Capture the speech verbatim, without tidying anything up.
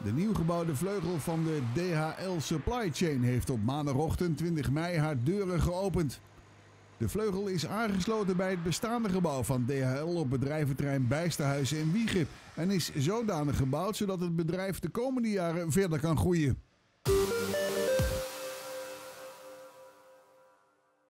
De nieuw gebouwde vleugel van de D H L Supply Chain heeft op maandagochtend twintig mei haar deuren geopend. De vleugel is aangesloten bij het bestaande gebouw van D H L op bedrijventerrein Bijsterhuizen in Wijchen en is zodanig gebouwd zodat het bedrijf de komende jaren verder kan groeien.